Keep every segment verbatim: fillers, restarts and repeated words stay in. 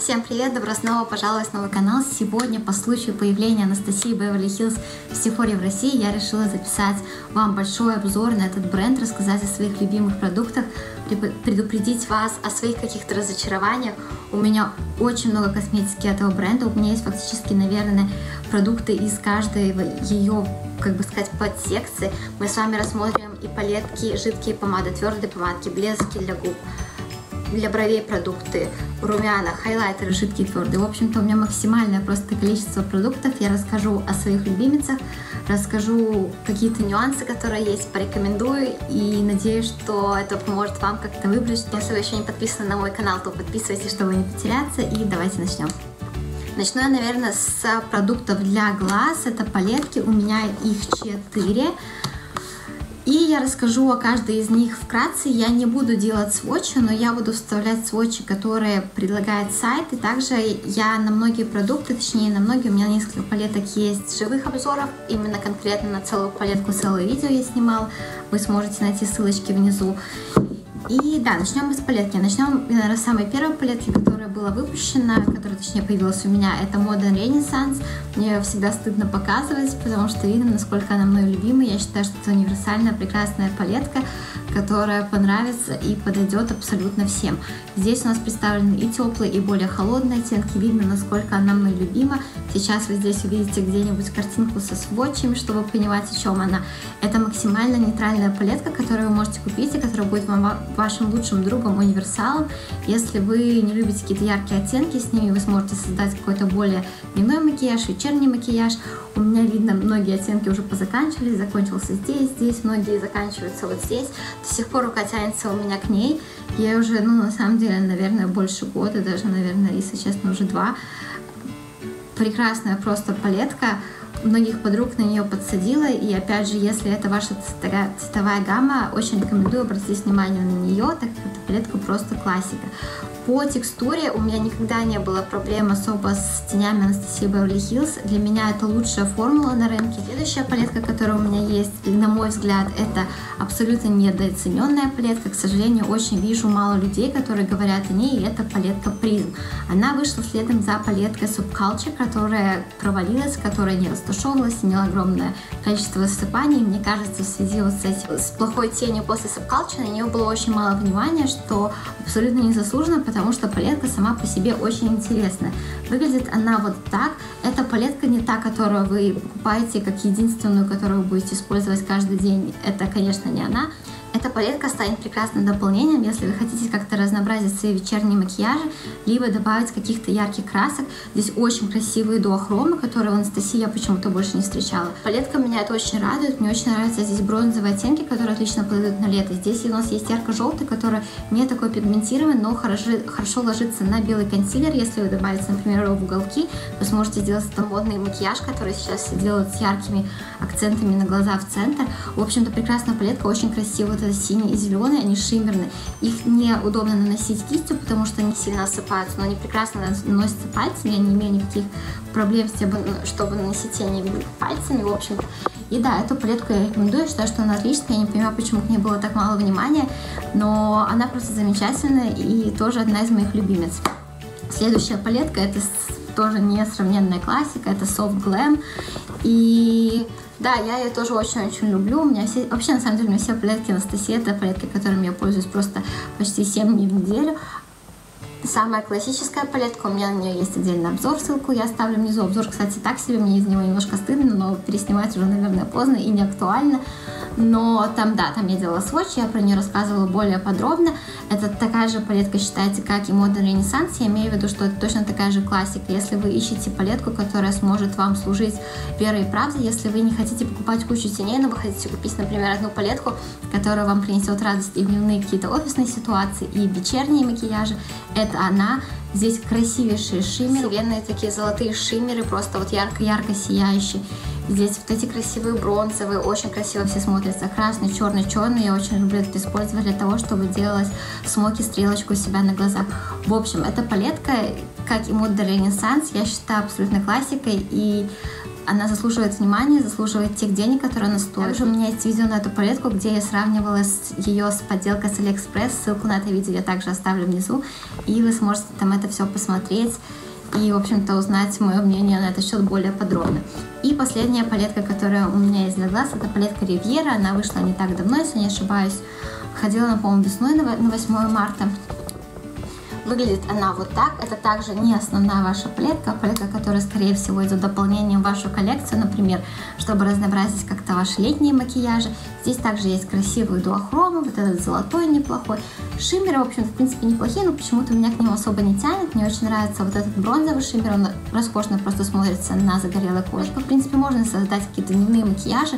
Всем привет! Добро снова пожаловать на мой канал. Сегодня по случаю появления Анастасии Беверли Хиллз в Sephora в России я решила записать вам большой обзор на этот бренд, рассказать о своих любимых продуктах, предупредить вас о своих каких-то разочарованиях. У меня очень много косметики этого бренда, у меня есть фактически, наверное, продукты из каждой ее, как бы сказать, подсекции. Мы с вами рассмотрим и палетки, жидкие помады, твердые помадки, блески для губ, для бровей продукты, румяна, хайлайтеры жидкие, твердые. В общем-то, у меня максимальное просто количество продуктов. Я расскажу о своих любимицах, расскажу какие-то нюансы, которые есть, порекомендую, и надеюсь, что это поможет вам как-то выбрать. Если вы еще не подписаны на мой канал, то подписывайтесь, чтобы не потеряться, и давайте начнем. Начну я, наверное, с продуктов для глаз. Это палетки, у меня их четыре. И я расскажу о каждой из них вкратце. Я не буду делать сводчи, но я буду вставлять сводчи, которые предлагает сайт. И также я на многие продукты, точнее на многие, у меня несколько палеток есть живых обзоров. Именно конкретно на целую палетку целое видео я снимала. Вы сможете найти ссылочки внизу. И да, начнем мы с палетки. Начнем, наверное, с самой первой палетки, которая была выпущена, которая, точнее, появилась у меня. Это Modern Renaissance. Мне ее всегда стыдно показывать, потому что видно, насколько она мной любимая. Я считаю, что это универсальная, прекрасная палетка, которая понравится и подойдет абсолютно всем. Здесь у нас представлены и теплые, и более холодные оттенки. Видно, насколько она мной любима. Сейчас вы здесь увидите где-нибудь картинку со сводчами, чтобы понимать, о чем она. Это максимально нейтральная палетка, которую вы можете купить и которая будет вам вашим лучшим другом, универсалом. Если вы не любите какие-то яркие оттенки, с ними вы сможете создать какой-то более дневной макияж, вечерний макияж. У меня видно, многие оттенки уже позаканчивались, закончился здесь, здесь, многие заканчиваются вот здесь. До сих пор рука тянется у меня к ней. Я уже, ну, на самом деле, наверное, больше года, даже, наверное, если честно, уже два. Прекрасная просто палетка. Многих подруг на нее подсадила, и опять же, если это ваша цветовая гамма, очень рекомендую обратить внимание на нее, так как эта палетка просто классика. По текстуре у меня никогда не было проблем особо с тенями Анастасии Беверли Хиллз. Для меня это лучшая формула на рынке. Следующая палетка, которая у меня есть, на мой взгляд, это абсолютно недооцененная палетка. К сожалению, очень вижу мало людей, которые говорят о ней, и это палетка Prism. Она вышла следом за палеткой Subculture, которая провалилась, которая не растушевывалась, имела огромное количество высыпаний. Мне кажется, в связи вот с, этим, с плохой тенью после Subculture на нее было очень мало внимания, что абсолютно незаслуженно, потому что палетка сама по себе очень интересная. Выглядит она вот так. Эта палетка не та, которую вы покупаете как единственную, которую вы будете использовать каждый день. Это, конечно, не она. Эта палетка станет прекрасным дополнением, если вы хотите как-то разнообразить свои вечерние макияжи, либо добавить каких-то ярких красок. Здесь очень красивые дуохромы, которые в Анастасии я почему-то больше не встречала. Палетка меня это очень радует. Мне очень нравятся здесь бронзовые оттенки, которые отлично подойдут на лето. Здесь у нас есть ярко-желтый, который не такой пигментированный, но хорошо, хорошо ложится на белый консилер. Если вы добавите, например, его в уголки, вы сможете сделать этот модный макияж, который сейчас все делают с яркими акцентами на глаза в центр. В общем-то, прекрасная палетка, очень красивая. Синие и зеленые, они шиммерные. Их неудобно наносить кистью, потому что они сильно осыпаются, но они прекрасно наносятся пальцами. Я не имею никаких проблем с тем, чтобы наносить тени пальцами, в общем-то. И да, эту палетку я рекомендую, я считаю, что она отличная. Я не понимаю, почему к ней было так мало внимания, но она просто замечательная и тоже одна из моих любимец. Следующая палетка, это тоже несравненная классика, это Soft Glam. И да, я ее тоже очень-очень люблю. У меня все, вообще, на самом деле, у меня все палетки Анастасии, это палетки, которыми я пользуюсь просто почти семь дней в неделю. Самая классическая палетка, у меня на нее есть отдельный обзор, ссылку я оставлю внизу. Обзор, кстати, так себе, мне из него немножко стыдно, но переснимать уже, наверное, поздно и не актуально. Но там, да, там я делала сводчи, я про нее рассказывала более подробно. Это такая же палетка считается, как и Modern Renaissance. Я имею в виду, что это точно такая же классика. Если вы ищете палетку, которая сможет вам служить верой и правдой, если вы не хотите покупать кучу теней, но вы хотите купить, например, одну палетку, которая вам принесет радость и в дневные какие-то офисные ситуации, и вечерние макияжи, это она. Здесь красивейшие шиммеры, вселенные такие золотые шиммеры, просто вот ярко-ярко сияющие. Здесь вот эти красивые бронзовые, очень красиво все смотрятся. Красный, черный, черный. Я очень люблю это использовать для того, чтобы делать смоки, стрелочку у себя на глазах. В общем, эта палетка, как и Modern Renaissance, я считаю абсолютно классикой. И она заслуживает внимания, заслуживает тех денег, которые она стоит. Также у меня есть видео на эту палетку, где я сравнивала с, ее с подделкой с Алиэкспресс. Ссылку на это видео я также оставлю внизу, и вы сможете там это все посмотреть и, в общем-то, узнать мое мнение на этот счет более подробно. И последняя палетка, которая у меня есть для глаз, это палетка Ривьера. Она вышла не так давно, если не ошибаюсь. Ходила она, по-моему, весной на восьмое марта. Выглядит она вот так. Это также не основная ваша палетка, а палетка, которая, скорее всего, идет дополнением в вашу коллекцию, например, чтобы разнообразить как-то ваши летние макияжи. Здесь также есть красивые дуохромы, вот этот золотой неплохой. Шиммеры, в общем-то, в принципе, неплохие, но почему-то меня к нему особо не тянет. Мне очень нравится вот этот бронзовый шиммер, он роскошно просто смотрится на загорелой коже. В принципе, можно создать какие-то дневные макияжи,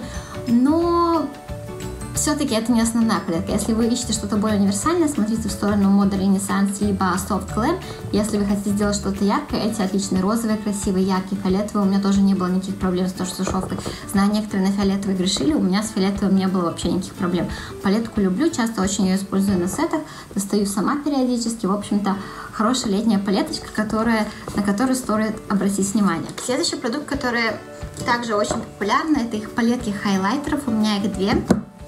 но все-таки это не основная палетка. Если вы ищете что-то более универсальное, смотрите в сторону моды Renaissance либо Soft Glam. Если вы хотите сделать что-то яркое, эти отличные розовые, красивые, яркие, фиолетовые. У меня тоже не было никаких проблем с тушевкой. Знаю, некоторые на фиолетовый грешили, у меня с фиолетовым не было вообще никаких проблем. Палетку люблю, часто очень ее использую на сетах, достаю сама периодически. В общем-то, хорошая летняя палеточка, которая, на которую стоит обратить внимание. Следующий продукт, который также очень популярный, это их палетки хайлайтеров. У меня их две.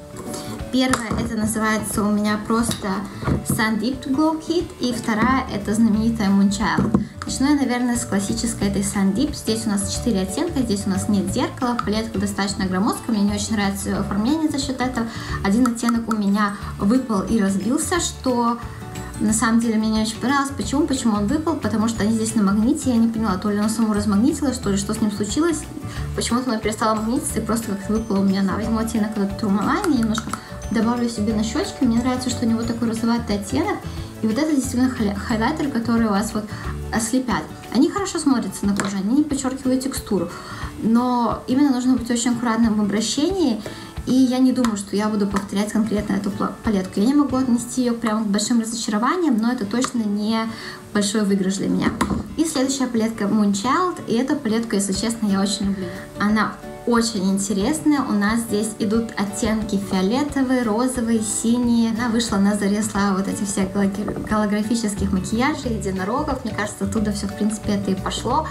Первая, это называется у меня просто Sun Dipped Glow Kit, и вторая, это знаменитая Moonchild. Начну я, наверное, с классической этой Sun Dip. Здесь у нас четыре оттенка, здесь у нас нет зеркала, палетка достаточно громоздкая, мне не очень нравится ее оформление за счет этого. Один оттенок у меня выпал и разбился, что на самом деле мне не очень понравилось. Почему? Почему он выпал? Потому что они здесь на магните, я не поняла, то ли оно само размагнитилось, то ли что с ним случилось. Почему-то оно перестало магнититься и просто как-то выпало у меня на. Возьму оттенок этот Tourmaline, немножко добавлю себе на щечки. Мне нравится, что у него такой розоватый оттенок. И вот это действительно хайлайтер, который у вас вот ослепят. Они хорошо смотрятся на коже, они не подчеркивают текстуру. Но именно нужно быть очень аккуратным в обращении. И я не думаю, что я буду повторять конкретно эту палетку. Я не могу отнести ее прямо к большим разочарованиям, но это точно не большой выигрыш для меня. И следующая палетка Moonchild. И эту палетку, если честно, я очень люблю. Она очень интересная. У нас здесь идут оттенки фиолетовые, розовые, синие. Она вышла на заре славы вот этих всех голографических макияжей, единорогов. Мне кажется, оттуда все, в принципе, это и пошло.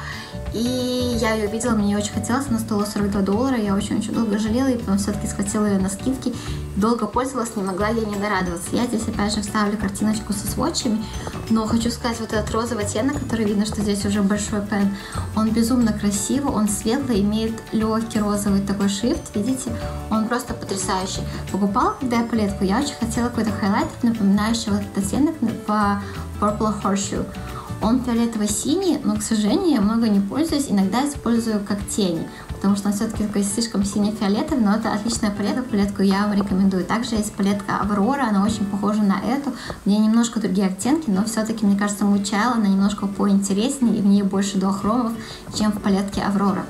И я ее видела, мне очень хотелось, она стоила сорок два доллара, я очень-очень долго жалела, и потом все-таки схватила ее на скидки, долго пользовалась, не могла ей не нарадоваться. Я здесь опять же вставлю картиночку со сводчами, но хочу сказать, вот этот розовый оттенок, который видно, что здесь уже большой пен, он безумно красивый, он светлый, имеет легкий розовый такой шрифт, видите, он просто потрясающий. Покупала, когда я палетку, я очень хотела какой-то хайлайтер, напоминающий вот этот оттенок по Purple Horseshoe. Он фиолетово-синий, но, к сожалению, я много не пользуюсь, иногда использую как тени, потому что он все-таки такой слишком синий-фиолетовый, но это отличная палетка, палетку я вам рекомендую. Также есть палетка Аврора, она очень похожа на эту, в ней немножко другие оттенки, но все-таки, мне кажется, Moonchild, она немножко поинтереснее, и в ней больше дуохромов, чем в палетке Аврора.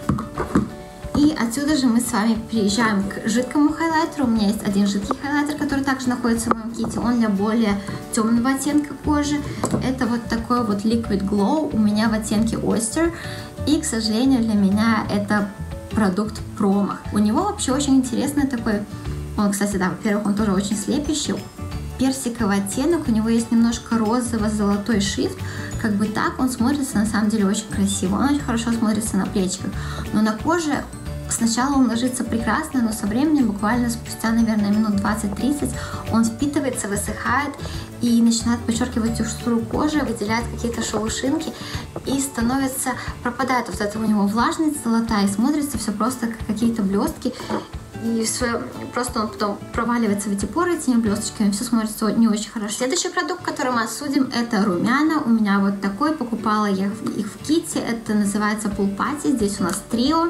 И отсюда же мы с вами переезжаем к жидкому хайлайтеру. У меня есть один жидкий хайлайтер, который также находится в моем ките. Он для более темного оттенка кожи. Это вот такой вот Liquid Glow у меня в оттенке Oyster. И, к сожалению, для меня это продукт промах. У него вообще очень интересный такой... Он, кстати, да, во-первых, он тоже очень слепящий. Персиковый оттенок, у него есть немножко розово-золотой шрифт. Как бы так он смотрится на самом деле очень красиво. Он очень хорошо смотрится на плечиках. Но на коже... Сначала он ложится прекрасно, но со временем, буквально спустя, наверное, минут двадцать-тридцать, он впитывается, высыхает и начинает подчеркивать текстуру кожи, выделяет какие-то шелушинки и становится, пропадает вот эта у него влажность золотая, и смотрится все просто как какие-то блестки. И все, просто он потом проваливается в эти поры этими блесточками, все смотрится не очень хорошо. Следующий продукт, который мы осудим, это румяна. У меня вот такой, покупала я их в ките, это называется Pool Party, здесь у нас трио.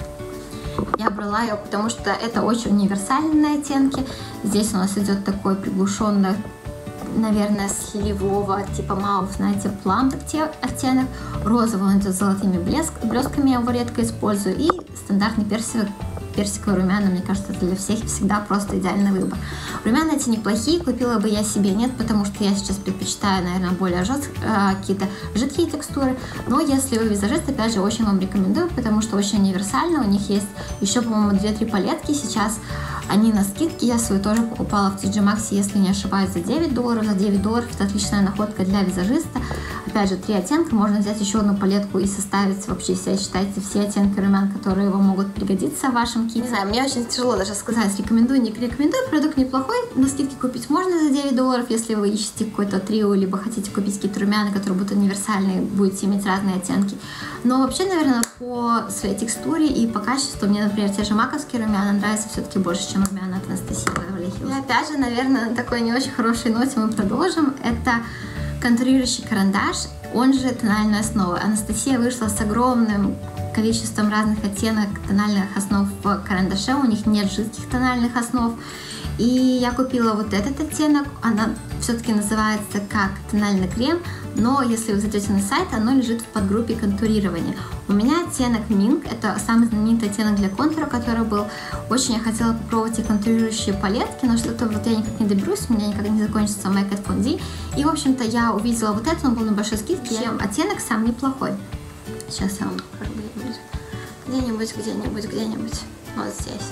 Я брала ее, потому что это очень универсальные оттенки. Здесь у нас идет такой приглушенный, наверное, сливового, типа маув, знаете, плам оттенок. Розовый он идет с золотыми блеск, блестками, я его редко использую. И стандартный персиковый, персиковый румяна, мне кажется, это для всех всегда просто идеальный выбор. Румяна эти неплохие, купила бы я себе, нет, потому что я сейчас предпочитаю, наверное, более жест, э, какие-то жидкие текстуры. Но если вы визажист, опять же, очень вам рекомендую, потому что очень универсально. У них есть еще, по-моему, две-три палетки сейчас. Они на скидке, я свою тоже покупала в ти джи Maxx, если не ошибаюсь, за девять долларов. За девять долларов это отличная находка для визажиста. Опять же, три оттенка, можно взять еще одну палетку и составить вообще, если считаете, все оттенки румян, которые вам могут пригодиться в вашем ките. Не знаю, мне очень тяжело даже сказать, рекомендую, не рекомендую, продукт неплохой, на скидке купить можно за девять долларов, если вы ищете какой-то трио, либо хотите купить какие-то румяна, которые будут универсальные, будете иметь разные оттенки. Но вообще, наверное, по своей текстуре и по качеству мне, например, те же маковские румяна нравятся все-таки больше, чем румяна от Анастасии Беверли Хиллз. И опять же, наверное, на такой не очень хорошей ноте мы продолжим. Это контурирующий карандаш, он же тональной основы. Анастасия вышла с огромным количеством разных оттенок тональных основ в карандаше, у них нет жидких тональных основ. И я купила вот этот оттенок, она все-таки называется как тональный крем, но если вы зайдете на сайт, оно лежит в подгруппе контурирования. У меня оттенок Mink, это самый знаменитый оттенок для контура, который был. Очень я хотела попробовать и контурирующие палетки, но что-то вот я никак не доберусь, у меня никак не закончится Make It Fondi. И, в общем-то, я увидела вот это, он был на большой скидке, чем оттенок сам неплохой. Сейчас я вам покажу где-нибудь, где-нибудь, где-нибудь, где-нибудь, вот здесь.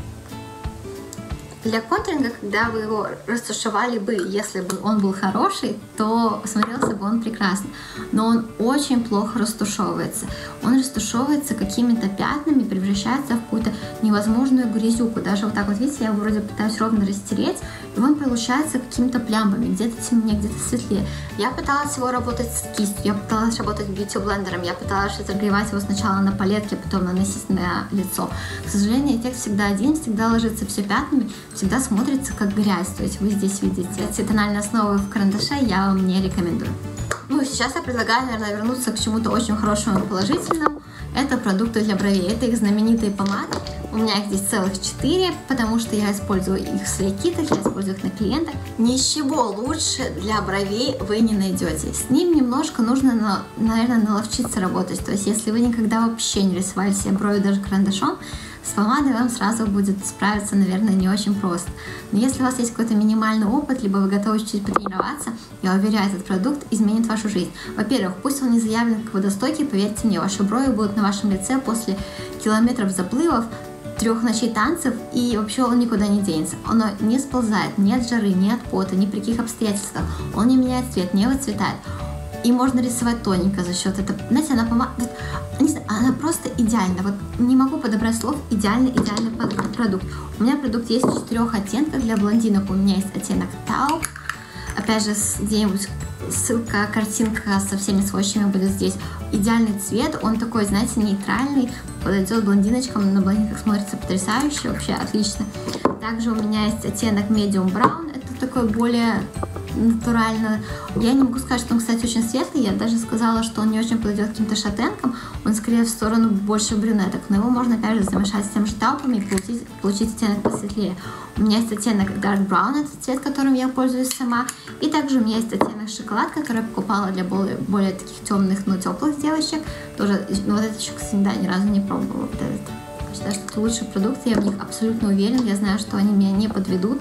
Для контуринга, когда вы его растушевали бы, если бы он был хороший, то смотрелся бы он прекрасно. Но он очень плохо растушевывается. Он растушевывается какими-то пятнами, превращается в какую-то невозможную грязюку. Даже вот так вот, видите, я его вроде пытаюсь ровно растереть, и он получается какими-то плямбами, где-то темнее, где-то светлее. Я пыталась его работать с кистью, я пыталась работать бьюти-блендером, я пыталась разогревать его сначала на палетке, потом наносить на лицо. К сожалению, эффект всегда один, всегда ложится все пятнами, всегда смотрится как грязь. То есть вы здесь видите эти тональные основы в карандаше, я вам не рекомендую. Ну и сейчас я предлагаю, наверное, вернуться к чему-то очень хорошему и положительному. Это продукты для бровей, это их знаменитые помады. У меня их здесь целых четыре, потому что я использую их в своих китах, я использую их на клиентах. Ничего лучше для бровей вы не найдете. С ним немножко нужно, наверное, наловчиться работать. То есть если вы никогда вообще не рисовали себе брови даже карандашом, с помадой вам сразу будет справиться, наверное, не очень просто. Но если у вас есть какой-то минимальный опыт, либо вы готовы чуть-чуть потренироваться, я уверяю, этот продукт изменит вашу жизнь. Во-первых, пусть он не заявлен как водостойкий, поверьте мне, ваши брови будут на вашем лице после километров заплывов, трех ночей танцев, и вообще он никуда не денется. Оно не сползает ни от жары, ни от пота, ни при каких обстоятельствах. Он не меняет цвет, не выцветает. И можно рисовать тоненько за счет этого. Знаете, она помада, не знаю, она просто идеальна. Вот не могу подобрать слов. Идеальный, идеальный продукт. У меня продукт есть в четырех оттенках для блондинок. У меня есть оттенок Taupe. Опять же, где-нибудь ссылка, картинка со всеми свойствами будет здесь. Идеальный цвет, он такой, знаете, нейтральный, подойдет блондиночкам, на блондинках смотрится потрясающе, вообще отлично. Также у меня есть оттенок Medium Brown, это такой более натурально. Я не могу сказать, что он, кстати, очень светлый, я даже сказала, что он не очень подойдет к каким-то шатенкам, он скорее в сторону больше брюнеток, но его можно, опять же, замешать с тем же таупами и получить, получить оттенок посветлее. У меня есть оттенок Dark Brown, это цвет, которым я пользуюсь сама, и также у меня есть оттенок Шоколад, который я покупала для более, более таких темных, но теплых девочек, тоже, ну, вот это еще, кстати, да, ни разу не пробовала, вот этот. Считаю, что это лучший продукт, я в них абсолютно уверена, я знаю, что они меня не подведут,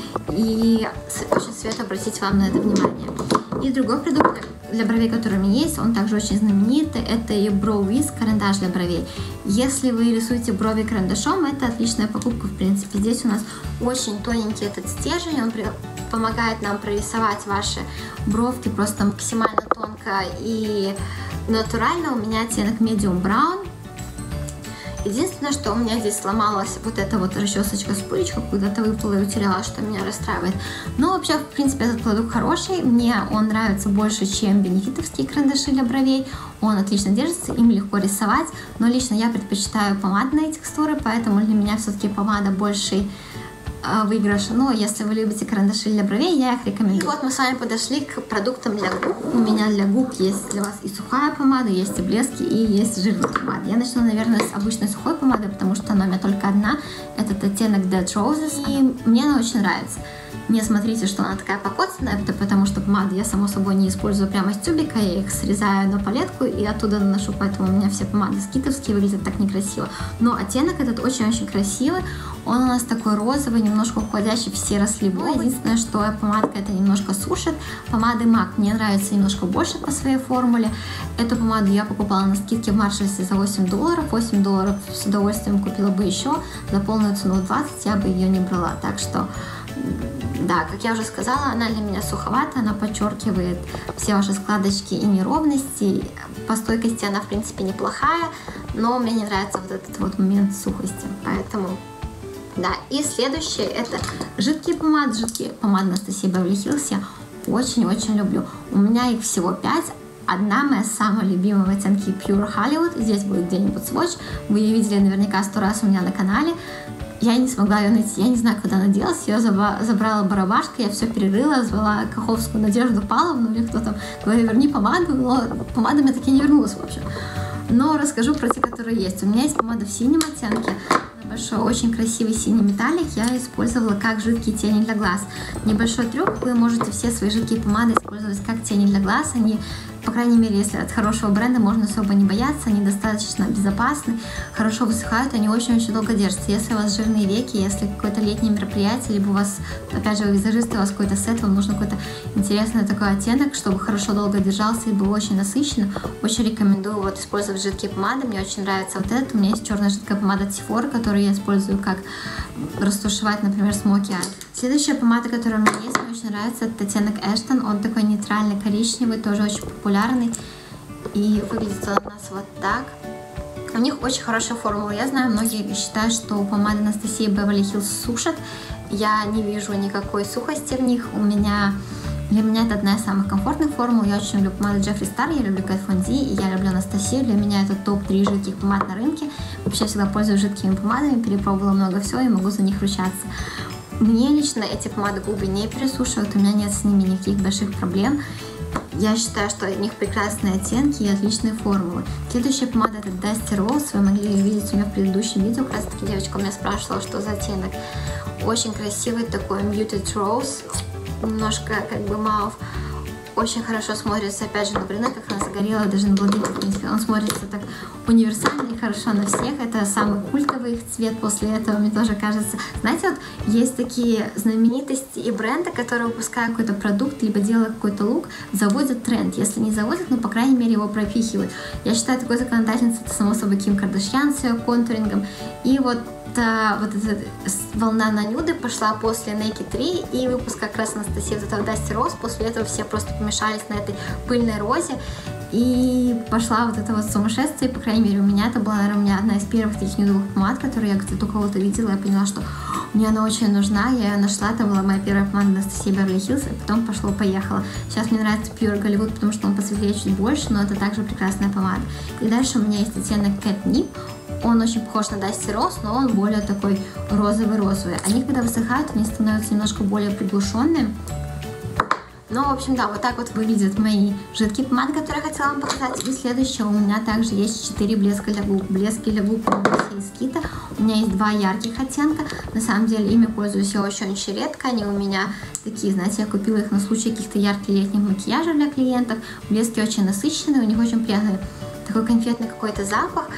и очень советую обратить вам на это внимание. И другой продукт для бровей, который у меня есть, он также очень знаменитый, это и Brow Wiz карандаш для бровей. Если вы рисуете брови карандашом, это отличная покупка, в принципе. Здесь у нас очень тоненький этот стержень, он помогает нам прорисовать ваши бровки просто максимально тонко и натурально. У меня оттенок Medium Brown. Единственное, что у меня здесь сломалась вот эта вот расчесочка с пылечкой, куда-то выпала и утеряла, что меня расстраивает. Но вообще, в принципе, этот продукт хороший, мне он нравится больше, чем бенефитовские карандаши для бровей. Он отлично держится, им легко рисовать, но лично я предпочитаю помадные текстуры, поэтому для меня все-таки помада больший выигрыш. Но если вы любите карандаши для бровей, я их рекомендую. И вот мы с вами подошли к продуктам для губ. У меня для губ есть для вас и сухая помада, есть и блески, и есть жирная помада. Я начну, наверное, с обычной сухой помады, потому что она у меня только одна. Этот оттенок Dead Roses, и мне она очень нравится. Не смотрите, что она такая покоцанная, это потому что помады я, само собой, не использую прямо из тюбика, я их срезаю на палетку и оттуда наношу, поэтому у меня все помады скитовские, выглядят так некрасиво. Но оттенок этот очень-очень красивый, он у нас такой розовый, немножко уходящий в серо-сливой. Единственное, что помадка это немножко сушит. Помады мак мне нравится немножко больше по своей формуле. Эту помаду я покупала на скидке в Маршалсе за восемь долларов. восемь долларов с удовольствием купила бы еще. За полную цену двадцать я бы ее не брала. Так что Да, как я уже сказала, она для меня суховата, она подчеркивает все ваши складочки и неровности. По стойкости она, в принципе, неплохая, но мне не нравится вот этот вот момент сухости, поэтому... Да, и следующее это жидкие помады. Жидкие помады Анастасии Беверли Хиллз я очень-очень люблю. У меня их всего пять. Одна моя самая любимая в оттенке Pure Hollywood. Здесь будет где-нибудь сводч. Вы ее видели наверняка сто раз у меня на канале. Я не смогла ее найти. Я не знаю, куда она делась. Ее забрала барабашка, я все перерыла, звала Каховскую Надежду Павловну или кто там. Говорю, верни помаду, но помада мне таки не вернулась, в общем. Но расскажу про те, которые есть. У меня есть помада в синем оттенке. Большой, очень красивый синий металлик я использовала как жидкие тени для глаз. Небольшой трюк, вы можете все свои жидкие помады использовать как тени для глаз. Они, по крайней мере, если от хорошего бренда, можно особо не бояться, они достаточно безопасны, хорошо высыхают, они очень-очень долго держатся. Если у вас жирные веки, если какое-то летнее мероприятие, либо у вас, опять же, вы визажист, у вас какой-то сет, вам нужен какой-то интересный такой оттенок, чтобы хорошо долго держался и был очень насыщенным, очень рекомендую вот использовать жидкие помады. Мне очень нравится вот этот. У меня есть черная жидкая помада от Sephora, которую я использую как растушевать, например, смоки ай. Следующая помада, которая у меня есть, мне очень нравится, это оттенок Ashton. Он такой нейтральный коричневый, тоже очень популярный. И выглядит он у нас вот так. У них очень хорошая формула. Я знаю, многие считают, что помады Анастасии Беверли Хиллз сушат. Я не вижу никакой сухости в них. У меня... Для меня это одна из самых комфортных формул. Я очень люблю помаду Джеффри Стар, я люблю Kat Von D, и я люблю Анастасию. Для меня это топ три жидких помад на рынке. Вообще я всегда пользуюсь жидкими помадами, перепробовала много всего и могу за них ручаться. Мне лично эти помады губы не пересушивают, у меня нет с ними никаких больших проблем. Я считаю, что у них прекрасные оттенки и отличные формулы. Следующая помада это Dusty Rose. Вы могли ее видеть у меня в предыдущем видео. Как раз таки девочка у меня спрашивала, что за оттенок. Очень красивый такой Muted Rose. Немножко как бы маув. Очень хорошо смотрится, опять же, на брюнетах, на загорелых, даже на блондинках, в принципе. Он смотрится так универсально и хорошо на всех. Это самый культовый их цвет после этого, мне тоже кажется. Знаете, вот есть такие знаменитости и бренды, которые, выпуская какой-то продукт, либо делая какой-то лук, заводят тренд. Если не заводят, ну, по крайней мере, его пропихивают. Я считаю, такой законодательницей, это, само собой, Ким Кардашьян с ее контурингом. И вот вот эта волна на нюды пошла после Naked три и выпуск как раз Анастасии вот этого Dusty Rose. После этого все просто помешались на этой пыльной розе. И пошла вот это вот сумасшествие. По крайней мере, у меня это была, наверное, у меня одна из первых таких нюдовых помад, которые я где-то у кого-то видела. Я поняла, что мне она очень нужна. Я ее нашла. Это была моя первая помада Анастасии Беверли Хиллз. И потом пошло-поехало. Сейчас мне нравится Pure Hollywood, потому что он посветлее чуть больше, но это также прекрасная помада. И дальше у меня есть оттенок Catnip. Он очень похож на Dusty Rose, но он более такой розовый-розовый. Они, когда высыхают, они становятся немножко более приглушенные. Ну, в общем, да, вот так вот выглядят мои жидкие помады, которые я хотела вам показать. И следующее, у меня также есть четыре блеска для губ. Блески для губ из Кита. У меня есть два ярких оттенка. На самом деле, ими пользуюсь я очень-очень редко. Они у меня такие, знаете, я купила их на случай каких-то ярких летних макияжей для клиентов. Блески очень насыщенные, у них очень приятный такой конфетный какой-то запах.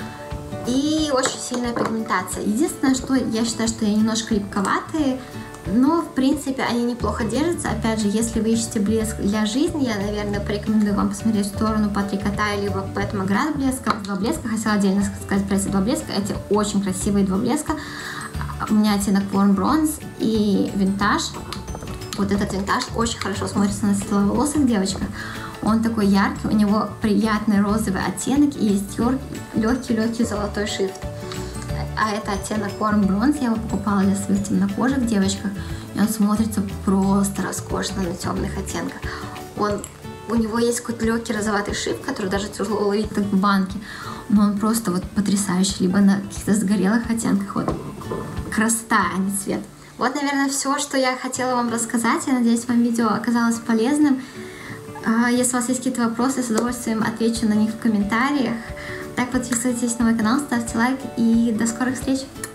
И очень сильная пигментация. Единственное, что я считаю, что они немножко липковатые, но, в принципе, они неплохо держатся. Опять же, если вы ищете блеск для жизни, я, наверное, порекомендую вам посмотреть в сторону Patrick Ta либо Pat McGrath блеска. Два блеска. Хотела отдельно сказать про эти два блеска. Эти очень красивые два блеска. У меня оттенок Warm Bronze и Винтаж. Вот этот винтаж очень хорошо смотрится на светловолосых девочках. Он такой яркий, у него приятный розовый оттенок и есть легкий-легкий золотой шрифт. А это оттенок Warm Bronze, я его покупала для своих темнокожих девочек, и он смотрится просто роскошно на темных оттенках. Он, у него есть какой-то легкий розоватый шрифт, который даже тяжело уловить так в банке, но он просто вот потрясающий, либо на каких-то сгорелых оттенках. Вот красота, а не цвет. Вот, наверное, все, что я хотела вам рассказать. Я надеюсь, вам видео оказалось полезным. Если у вас есть какие-то вопросы, с удовольствием отвечу на них в комментариях. Так, подписывайтесь на мой канал, ставьте лайк и до скорых встреч!